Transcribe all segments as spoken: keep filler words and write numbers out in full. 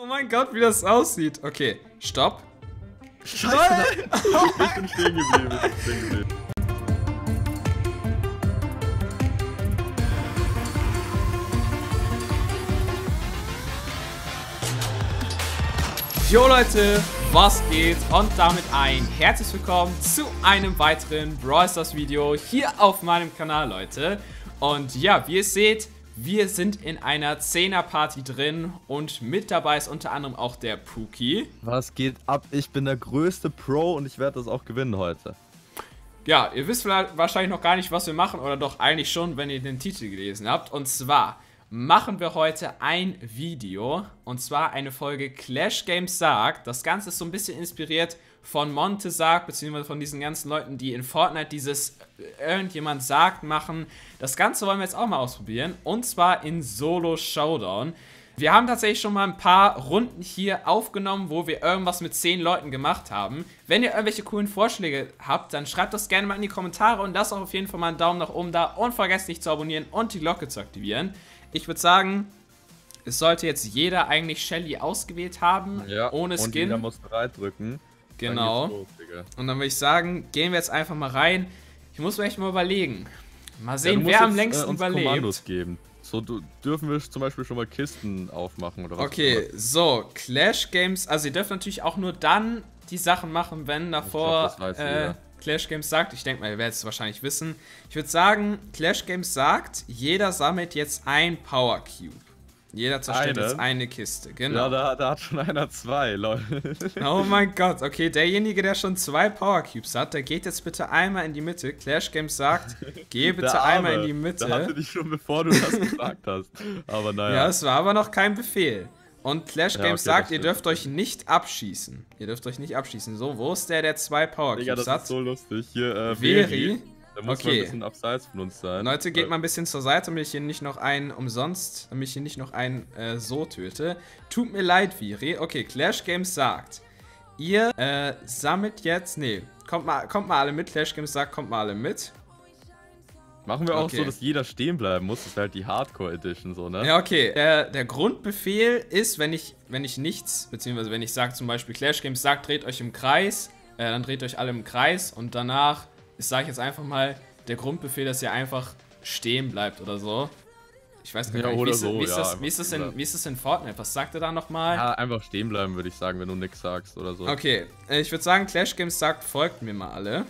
mein Gott, wie das aussieht. Okay, stopp. Scheiße, nein. Ich bin stehen geblieben. Ich bin stehen geblieben. Jo Leute, was geht? Und damit ein herzlich willkommen zu einem weiteren Brawl Stars Video hier auf meinem Kanal, Leute. Und ja, wie ihr seht, wir sind in einer zehner Party drin und mit dabei ist unter anderem auch der Pookie. Was geht ab? Ich bin der größte Pro und ich werde das auch gewinnen heute. Ja, ihr wisst wahrscheinlich noch gar nicht, was wir machen, oder doch eigentlich schon, wenn ihr den Titel gelesen habt. Und zwar machen wir heute ein Video, und zwar eine Folge Clash Games sagt. Das Ganze ist so ein bisschen inspiriert von Monte sagt, beziehungsweise von diesen ganzen Leuten, die in Fortnite dieses irgendjemand sagt machen. Das Ganze wollen wir jetzt auch mal ausprobieren, und zwar in Solo Showdown. Wir haben tatsächlich schon mal ein paar Runden hier aufgenommen, wo wir irgendwas mit zehn Leuten gemacht haben. Wenn ihr irgendwelche coolen Vorschläge habt, dann schreibt das gerne mal in die Kommentare und lasst auch auf jeden Fall mal einen Daumen nach oben da und vergesst nicht zu abonnieren und die Glocke zu aktivieren. Ich würde sagen, es sollte jetzt jeder eigentlich Shelly ausgewählt haben, ja, ohne und Skin. jeder muss bereit drücken. Genau. Dann geht's los, Digga. Und dann würde ich sagen, gehen wir jetzt einfach mal rein. Ich muss mir echt mal überlegen. Mal sehen, ja, wer jetzt, am längsten äh, uns überlebt. Kommandos geben. So du, dürfen wir zum Beispiel schon mal Kisten aufmachen oder was? Okay, so, Clash Games. Also ihr dürft natürlich auch nur dann die Sachen machen, wenn davor Ich glaub, das weiß äh, jeder. Clash Games sagt. Ich denke mal, ihr werdet es wahrscheinlich wissen. Ich würde sagen, Clash Games sagt, jeder sammelt jetzt ein Power Cube. Jeder zerstört Eine? jetzt eine Kiste, genau. Ja, da, da hat schon einer zwei, Leute. Oh mein Gott, okay, derjenige, der schon zwei Power Cubes hat, der geht jetzt bitte einmal in die Mitte. Clash Games sagt, geh bitte Der einmal Arme, in die Mitte. Der hatte dich schon, bevor du das gesagt hast. Aber naja. Ja, es war aber noch kein Befehl. Und Clash Ja, Games okay, sagt, das ihr stimmt. dürft euch nicht abschießen. Ihr dürft euch nicht abschießen. So, wo ist der, der zwei Power Digga, Cubes das hat? ist so lustig. Hier, äh, Veri. Veri. Da muss man Okay. ein bisschen abseits von uns sein. Leute, geht Weil- mal ein bisschen zur Seite, damit ich hier nicht noch einen umsonst, damit ich hier nicht noch einen äh, so töte. Tut mir leid, Viri. Okay, Clash Games sagt, ihr äh, sammelt jetzt, nee, kommt mal, kommt mal alle mit. Clash Games sagt, kommt mal alle mit. Machen wir auch Okay. so, dass jeder stehen bleiben muss. Das ist halt die Hardcore Edition, so, ne? Ja, okay. Der, der Grundbefehl ist, wenn ich, wenn ich nichts, beziehungsweise wenn ich sage zum Beispiel Clash Games sagt, dreht euch im Kreis, äh, dann dreht euch alle im Kreis und danach, ich sage jetzt einfach mal, der Grundbefehl, dass ihr einfach stehen bleibt oder so. Ich weiß gar Ja, nicht, wie oder ist, so, wie, ist ja, das, einfach wie, ist das stehen in, bleiben. wie ist das in Fortnite? Was sagt er da nochmal? Ja, einfach stehen bleiben, würde ich sagen, wenn du nichts sagst oder so. Okay, äh, ich würde sagen, Clash Games sagt, folgt mir mal alle.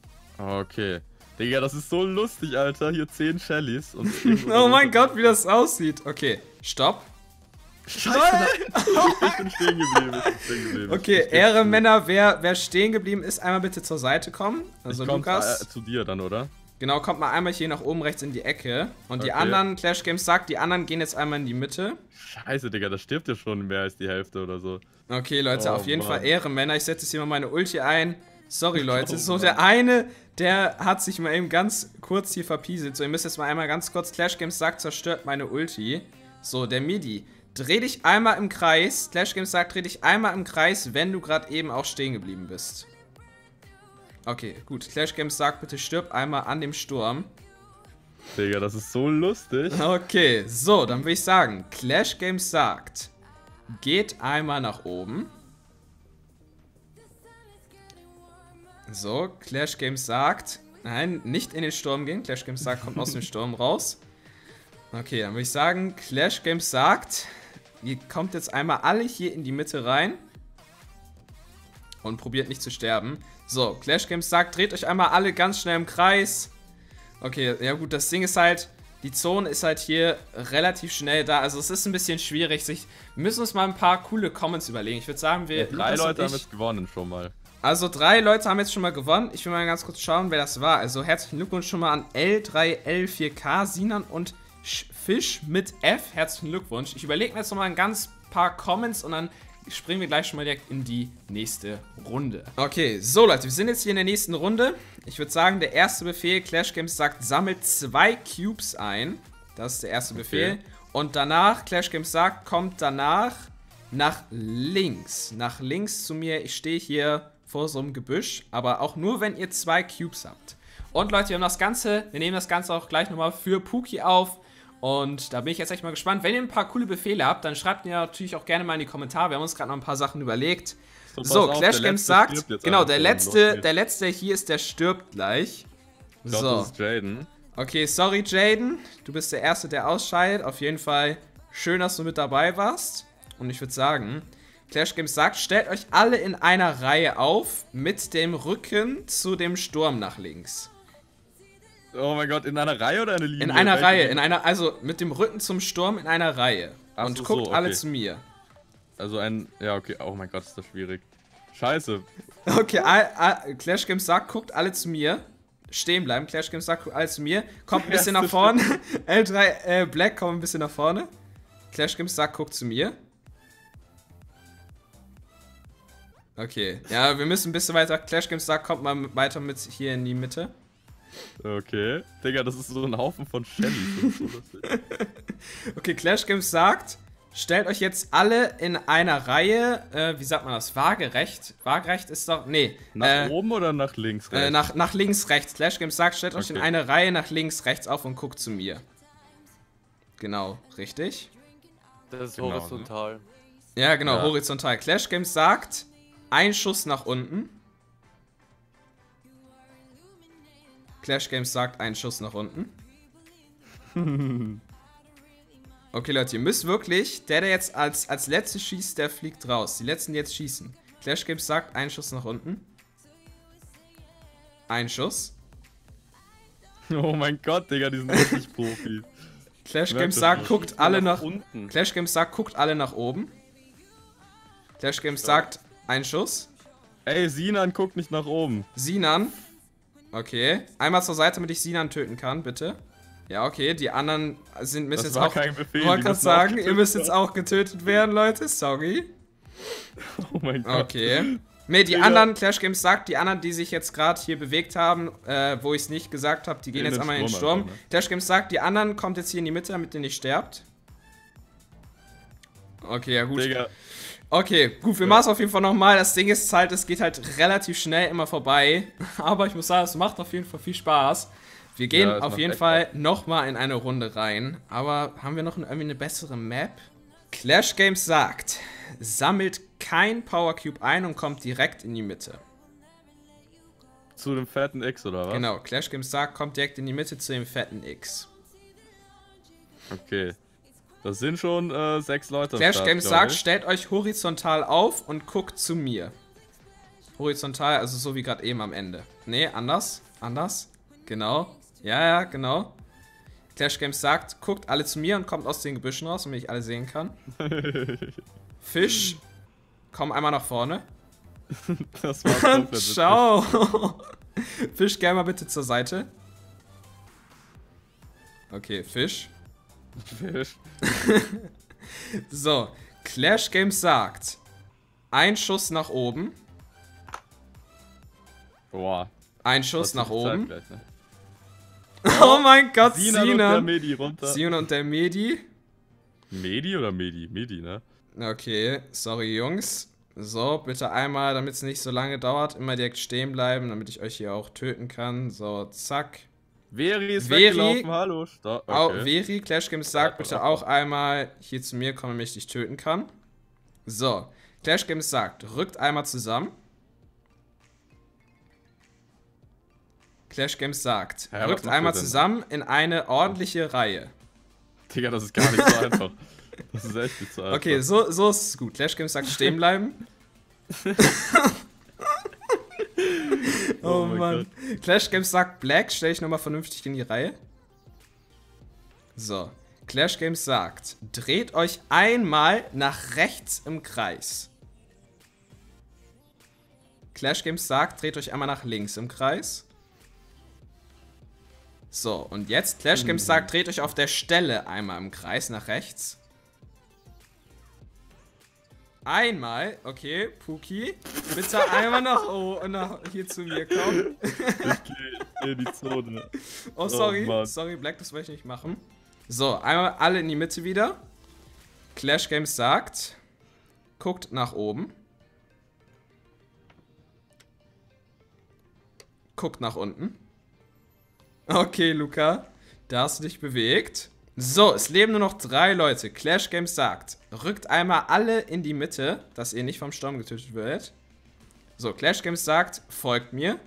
Okay. Digga, das ist so lustig, Alter. Hier zehn Shellys. Und Oh mein Gott, wie das aussieht. Okay, stopp. Scheiße, ich bin stehen geblieben. Ich bin stehen geblieben. Okay, Ich- Ehre Männer, wer, wer stehen geblieben ist, einmal bitte zur Seite kommen. Also ich komm, Lukas. Äh, zu dir dann, oder? Genau, kommt mal einmal hier nach oben rechts in die Ecke. Und die Okay. anderen, Clash Games sagt, die anderen gehen jetzt einmal in die Mitte. Scheiße, Digga, da stirbt ja schon mehr als die Hälfte oder so. Okay, Leute, Oh, auf jeden Mann. Fall Ehrenmänner. Ich setze jetzt hier mal meine Ulti ein. Sorry, Leute. Oh, so, Mann. der eine, der hat sich mal eben ganz kurz hier verpieselt. So, ihr müsst jetzt mal einmal ganz kurz, Clash Games sagt, zerstört meine Ulti. So, der Midi. Dreh dich einmal im Kreis. Clash Games sagt, dreh dich einmal im Kreis, wenn du gerade eben auch stehen geblieben bist. Okay, gut. Clash Games sagt, bitte stirb einmal an dem Sturm. Digga, das ist so lustig. Okay, so, dann würde ich sagen, Clash Games sagt, geht einmal nach oben. So, Clash Games sagt, nein, nicht in den Sturm gehen. Clash Games sagt, kommt aus dem Sturm raus. Okay, dann würde ich sagen, Clash Games sagt, ihr kommt jetzt einmal alle hier in die Mitte rein. Und probiert nicht zu sterben. So, Clash Games sagt, dreht euch einmal alle ganz schnell im Kreis. Okay, ja gut, das Ding ist halt, die Zone ist halt hier relativ schnell da. Also es ist ein bisschen schwierig, sich, wir müssen uns mal ein paar coole Comments überlegen. Ich würde sagen, wir, Ja, drei Lukas und Leute haben ich- jetzt gewonnen schon mal. also drei Leute haben jetzt schon mal gewonnen. Ich will mal ganz kurz schauen, wer das war. Also herzlichen Glückwunsch schon mal an L drei L vier K, Sinan und Sch- Fisch mit F. Herzlichen Glückwunsch. Ich überlege mir jetzt noch mal ein ganz paar Comments und dann springen wir gleich schon mal direkt in die nächste Runde. Okay, so Leute, wir sind jetzt hier in der nächsten Runde. Ich würde sagen, der erste Befehl, Clash Games sagt, sammelt zwei Cubes ein. Das ist der erste Befehl. Okay. Und danach, Clash Games sagt, kommt danach nach links. Nach links zu mir. Ich stehe hier vor so einem Gebüsch, aber auch nur, wenn ihr zwei Cubes habt. Und Leute, wir haben das Ganze, wir nehmen das Ganze auch gleich nochmal für Pookie auf. Und da bin ich jetzt echt mal gespannt. Wenn ihr ein paar coole Befehle habt, dann schreibt mir natürlich auch gerne mal in die Kommentare. Wir haben uns gerade noch ein paar Sachen überlegt. So, so auf, Clash Games sagt, genau, der letzte, der letzte hier ist, der stirbt gleich. Ich glaub, so. Das ist Jaden. Okay, sorry Jaden, du bist der Erste, der ausscheidet. Auf jeden Fall schön, dass du mit dabei warst. Und ich würde sagen, Clash Games sagt, stellt euch alle in einer Reihe auf, mit dem Rücken zu dem Sturm nach links. Oh mein Gott, in einer Reihe oder eine Linie? In einer Reihe, in einer, also mit dem Rücken zum Sturm in einer Reihe. Ach und so, guckt so, okay. alle zu mir. Also ein, ja okay, oh mein Gott, ist das schwierig. Scheiße. Okay, all, all, Clash Games sagt, guckt alle zu mir. Stehen bleiben, Clash Games sagt, guckt alle zu mir. Kommt ein bisschen nach vorne. L drei äh, Black kommt ein bisschen nach vorne. Clash Games sagt, guckt zu mir. Okay, ja, wir müssen ein bisschen weiter. Clash Games sagt, kommt mal weiter mit hier in die Mitte. Okay. Digga, das ist so ein Haufen von Shellys. Okay, Clash Games sagt, stellt euch jetzt alle in einer Reihe, äh, wie sagt man das, waagerecht? Waagerecht ist doch, nee. Nach äh, oben oder nach links, rechts? Äh, nach, nach links, rechts. Clash Games sagt, stellt euch Okay. in eine Reihe nach links, rechts auf und guckt zu mir. Genau, richtig. Das ist Genau, horizontal. Ja, genau, Ja. horizontal. Clash Games sagt, ein Schuss nach unten. Clash Games sagt, ein Schuss nach unten. Okay, Leute, ihr müsst wirklich, der, der jetzt als, als letztes schießt, der fliegt raus. Die letzten, die jetzt schießen. Clash Games sagt, ein Schuss nach unten. Ein Schuss. Oh mein Gott, Digga, die sind richtig Profis. Clash Merkt Games das sagt, nicht. guckt Schießt alle nach nach unten. Clash Games sagt, guckt alle nach oben. Clash Games sagt, ein Schuss. Ey, Sinan guckt nicht nach oben. Sinan. Okay. Einmal zur Seite, damit ich Sinan töten kann, bitte. Ja, okay. Die anderen sind müssen Das jetzt war auch. kein Befehl. Ich die wollte gerade müssen sagen, auch ihr müsst jetzt auch getötet werden, Leute. Sorry. Oh mein Gott. Okay. Ne, die Digga. anderen, Clash Games sagt, die anderen, die sich jetzt gerade hier bewegt haben, äh, wo ich es nicht gesagt habe, die gehen In jetzt den einmal in den Sturm Sturm. einfach, ne? Clash Games sagt, die anderen kommt jetzt hier in die Mitte, damit ihr nicht sterbt. Okay, ja gut. Digga. Okay, gut, wir Ja. machen es auf jeden Fall nochmal. Das Ding ist halt, es geht halt relativ schnell immer vorbei. Aber ich muss sagen, es macht auf jeden Fall viel Spaß. Wir gehen Ja, es auf macht jeden echt Fall nochmal in eine Runde rein. Aber haben wir noch irgendwie eine bessere Map? Clash Games sagt, sammelt kein Power Cube ein und kommt direkt in die Mitte. Zu dem fetten X oder was? Genau, Clash Games sagt, kommt direkt in die Mitte zu dem fetten X. Okay. Das sind schon äh, sechs Leute. am Clash Start, Games glaub sagt, ich. stellt euch horizontal auf und guckt zu mir. Horizontal, also so wie gerade eben am Ende. Nee, anders. Anders. Genau. Ja, ja, genau. Clash Games sagt, guckt alle zu mir und kommt aus den Gebüschen raus, damit ich alle sehen kann. Fisch, komm einmal nach vorne. Das war Und komplett witzig. ciao. Fisch, geh mal bitte zur Seite. Okay, Fisch. Fisch. So, Clash Games sagt, ein Schuss nach oben. Boah. Ein Schuss Das nach ist die Zeit oben. gleich, ne? Oh mein Gott, Sinan und der Sinan. Medi runter. Sinan und der Medi. Medi oder Medi? Medi, ne? Okay, sorry Jungs. So, bitte einmal, damit es nicht so lange dauert, immer direkt stehen bleiben, damit ich euch hier auch töten kann. So, zack. Veri ist Veri- weggelaufen, hallo. Sta okay. Au, Veri, Clash Games sagt Ja, bitte ja. auch einmal hier zu mir kommen, damit ich dich töten kann. So, Clash Games sagt, rückt einmal zusammen. Clash Games sagt, Ja, was rückt macht einmal ihr denn? zusammen in eine ordentliche Reihe. Digga, das ist gar nicht so einfach. Das ist echt nicht so einfach. Okay, so, so ist es gut. Clash Games sagt, stehen bleiben. Oh, Oh mein Mann. Clash Games sagt, Black, stell ich nochmal vernünftig in die Reihe. So. Clash Games sagt, dreht euch einmal nach rechts im Kreis. Clash Games sagt, dreht euch einmal nach links im Kreis. So, und jetzt Clash Games sagt, dreht euch auf der Stelle einmal im Kreis nach rechts. Einmal, okay, Puki, bitte einmal nach, oh, nach hier zu mir kommen. Ich geh in die Zone. Oh, sorry, Mann. sorry, Black, das wollte ich nicht machen. So, einmal alle in die Mitte wieder. Clash Games sagt, guckt nach oben. Guckt nach unten. Okay, Luca, da hast du dich bewegt. So, es leben nur noch drei Leute. Clash Games sagt, rückt einmal alle in die Mitte, dass ihr nicht vom Sturm getötet werdet. So, Clash Games sagt, folgt mir.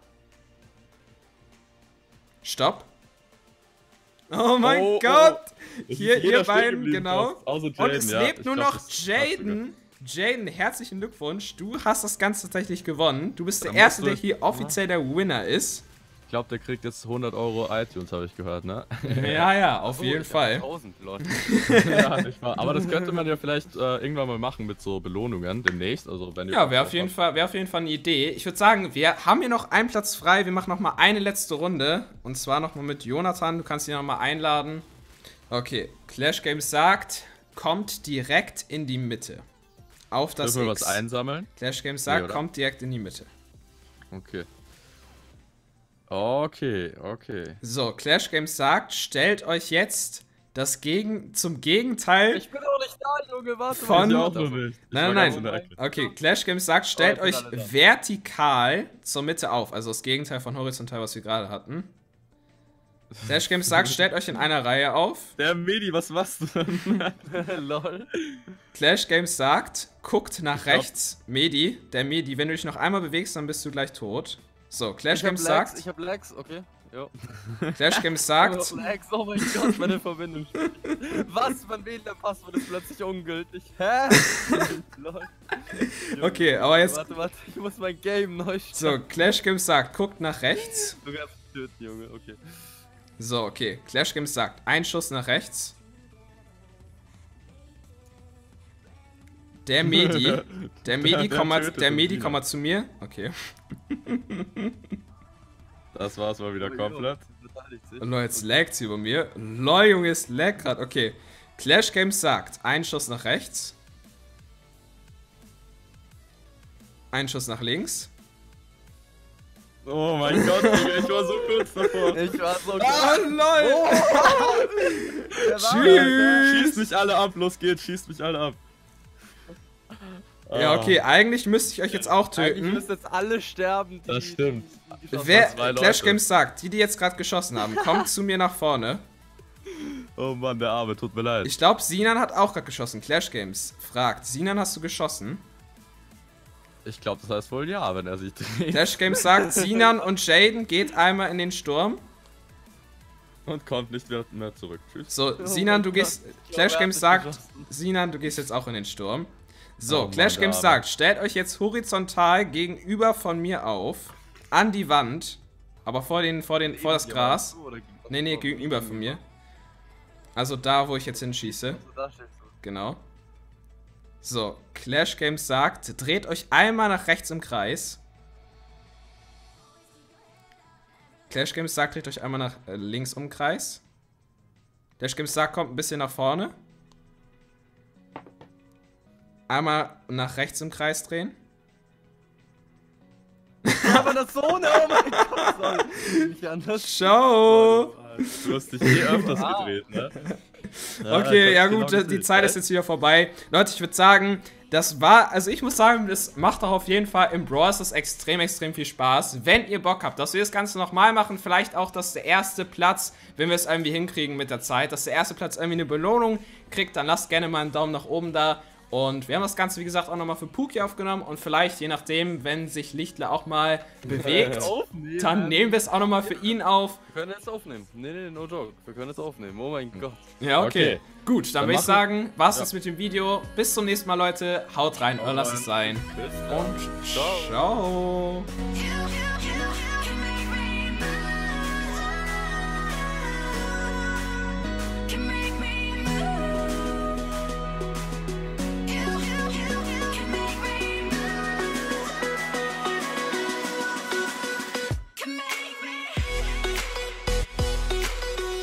Stopp. Oh mein Oh, Gott. oh. Hier, Jeder ihr stehen beiden, geblieben genau. fast. Außer Und Jaden, es ja. lebt Ich nur glaub, noch das passt sogar. Jaden. Jaden, herzlichen Glückwunsch. Du hast das Ganze tatsächlich gewonnen. Du bist der Da Erste, musst der du- hier offiziell der Winner ist. Ich glaube, der kriegt jetzt hundert Euro iTunes, habe ich gehört, ne? Ja, ja, auf Oh, jeden ich hab Fall. tausend, Leute. Ja, nicht wahr. Aber das könnte man ja vielleicht äh, irgendwann mal machen mit so Belohnungen demnächst. Also wenn ihr Ja, wäre Bock auf jeden habt. Fall, wäre auf jeden Fall eine Idee. Ich würde sagen, wir haben hier noch einen Platz frei. Wir machen noch mal eine letzte Runde. Und zwar noch mal mit Jonathan. Du kannst ihn noch mal einladen. Okay, Clash Games sagt, kommt direkt in die Mitte. Auf das Dürfen wir X. was einsammeln? Clash Games sagt, Nee, oder? kommt direkt in die Mitte. Okay. Okay, okay. So, Clash Games sagt, stellt euch jetzt das Gegen zum Gegenteil. Ich bin auch nicht da, Junge, warte Von- mal. Ich auch noch nicht. Ich Nein, war nein, ganz in der Ecke. Okay, Clash Games sagt, stellt Oh, ich euch bin alle da. vertikal zur Mitte auf. Also das Gegenteil von horizontal, was wir gerade hatten. Clash Games sagt, stellt euch in einer Reihe auf. Der Medi, was machst du denn? Lol. Clash Games sagt, guckt nach Ich glaub- rechts. Medi, der Medi, wenn du dich noch einmal bewegst, dann bist du gleich tot. So, Clash Ich hab Games Lags, sagt, ich hab Lags, okay. Jo. Clash Games Ich sagt, hab Lags, oh mein Gott, meine Verbindung. Was? Mein W L A N-Passwort ist plötzlich ungültig. Hä? Lol. Junge, Okay, aber jetzt- Warte, warte, ich muss mein Game neu starten. so, Clash Games sagt, guckt nach rechts. Du kannst mich töten, Junge, okay. So, okay, Clash Games sagt, ein Schuss nach rechts. Der Medi, der Medi, der komm mal, tötet der uns Medi, wieder. komm mal zu mir. Okay. Das war's mal wieder komplett. Beteiligt sich. Und Leute, jetzt laggt über mir. Lol, Junge, es laggt grad. Okay. Clash Games sagt, ein Schuss nach rechts. Ein Schuss nach links. Oh mein Gott, Digga, ich war so kurz davor. Ich war so Ah, lol! Tschüss. Tschüss! Schießt mich alle ab, los geht's, schießt mich alle ab. Ja, okay, eigentlich müsste ich euch jetzt auch Eigentlich töten. müssen jetzt alle sterben, die... Das stimmt. die- die geschossen Wer haben. zwei Clash Leute. Games sagt, die, die jetzt gerade geschossen haben, kommt zu mir nach vorne. Oh Mann, der Arme, tut mir leid. Ich glaube, Sinan hat auch gerade geschossen. Clash Games fragt, Sinan, hast du geschossen? Ich glaube, das heißt wohl ja, wenn er sich dreht. Clash Games sagt, Sinan und Jaden geht einmal in den Sturm. Und kommt nicht mehr, mehr zurück. Tschüss. So, Oh Sinan, mein du Gott. gehst. Ich Clash glaube, er Games hat sagt, mich geschossen. Sinan, du gehst jetzt auch in den Sturm. So, Oh Mann, Clash der Games Arme. sagt, stellt euch jetzt horizontal gegenüber von mir auf. An die Wand. Aber vor, den, vor, den, vor das Gras. Nee, nee, gegenüber von mir. Also da, wo ich jetzt hinschieße. Da stehst du. Genau. So, Clash Games sagt, dreht euch einmal nach rechts im Kreis. Clash Games sagt, dreht euch einmal nach äh, links im Kreis. Clash Games sagt, kommt ein bisschen nach vorne. Einmal nach rechts im Kreis drehen. Aber das so eine, oh mein Gott, sorry. Nicht anders. Ciao! Du hast dich eh öfters Ah. gedreht, ne? Okay, ich ja hab's gut, genau die gesehen. Zeit ist jetzt wieder vorbei. Leute, ich würde sagen, das war, also ich muss sagen, das macht auch auf jeden Fall im Brawl Stars extrem, extrem viel Spaß. Wenn ihr Bock habt, dass wir das Ganze nochmal machen, vielleicht auch, dass der erste Platz, wenn wir es irgendwie hinkriegen mit der Zeit, dass der erste Platz irgendwie eine Belohnung kriegt, dann lasst gerne mal einen Daumen nach oben da. Und wir haben das Ganze, wie gesagt, auch nochmal für Puki aufgenommen und vielleicht, je nachdem, wenn sich Lichtler auch mal bewegt, Aufnehmen. dann nehmen wir es auch nochmal für ihn auf. Wir können jetzt aufnehmen. Nee, nee, no joke. Wir können jetzt aufnehmen. Oh mein Gott. Ja, okay. Okay. Gut, dann, Dann würde ich machen- sagen, war's Ja. das mit dem Video. Bis zum nächsten Mal, Leute. Haut rein oder lasst es sein. Bis dann. Und Ciao. ciao. Ciao.